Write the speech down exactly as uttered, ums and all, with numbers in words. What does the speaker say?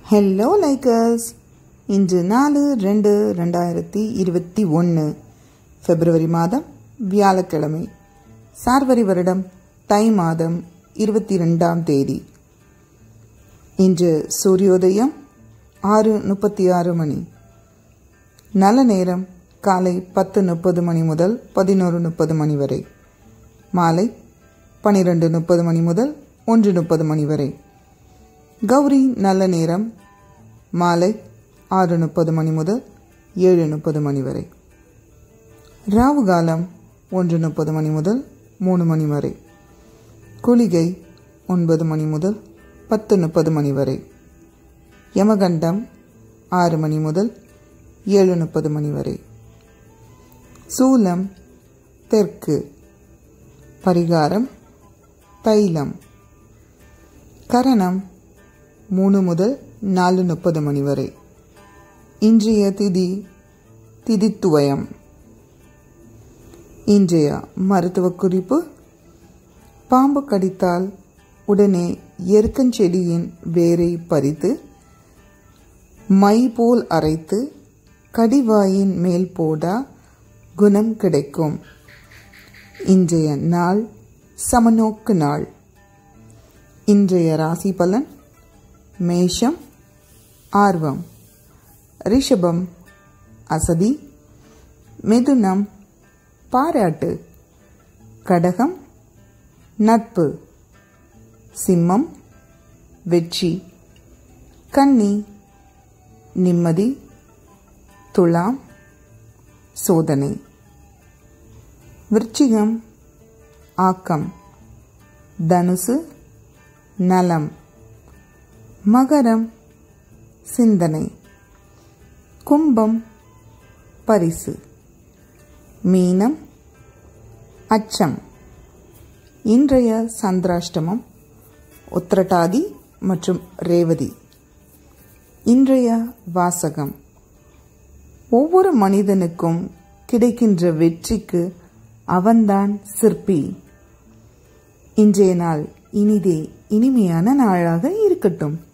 Hello likers, இன்று நாலு ரெண்டு ரெண்டாயிரத்தி இருபத்தி ஒன்று பிப்ரவரி மாதம் வியாழக்கிழமை, சார்வரி வருடம் தை மாதம் இருபத்தி ரெண்டாம் தேதி. இன்று சூரியோதயம் ஆறு முப்பத்தி ஆறு மணி. நல்ல நேரம் காலை பத்து முப்பது மணி முதல் பதினோரு முப்பது மணி வரை. மாலை பனிரெண்டு முப்பது மணி முதல் ஒன்று முப்பது மணி வரை. கௌரி நல்ல நேரம் மாலை ஆறு முப்பது மணி முதல் ஏழு முப்பது மணி வரை. ராவு காலம் ஒன்று முப்பது மணி முதல் மூணு மணி வரை. குளிகை ஒன்பது மணி முதல் பத்து முப்பது மணி வரை. யமகண்டம் ஆறு மணி முதல் ஏழு முப்பது மணி வரை. சூலம் தெற்கு. பரிகாரம் தைலம். கரணம் மூணு முதல் நாலு முப்பது மணி வரை. இன்றைய திதி திதித்துவயம். இன்றைய மருத்துவ குறிப்பு: பாம்பு கடித்தால் உடனே எருக்கஞ்செடியின் வேரை பறித்து மை போல் அரைத்து கடிவாயின் மேல் போடா குணம் கிடைக்கும். இன்றைய நாள் சமநோக்கு நாள். இன்றைய ராசி பலன்: மேஷம் ஆர்வம், ரிஷபம் அசதி, மிதுனம் பாராட்டு, கடகம் நட்பு, சிம்மம் வெற்றி, கன்னி நிம்மதி, துலாம் சோதனை, விருச்சிகம் ஆக்கம், தனுசு நலம், மகரம் சிந்தனை, கும்பம் பரிசு, மீனம் அச்சம். இன்றைய சந்திராஷ்டமம் உத்திரட்டாதி மற்றும் ரேவதி. இன்றைய வாசகம்: ஒவ்வொரு மனிதனுக்கும் கிடைக்கின்ற வெற்றிக்கு அவன்தான் சிற்பி. இன்றைய நாள் இனிதே இனிமையான நாளாக இருக்கட்டும்.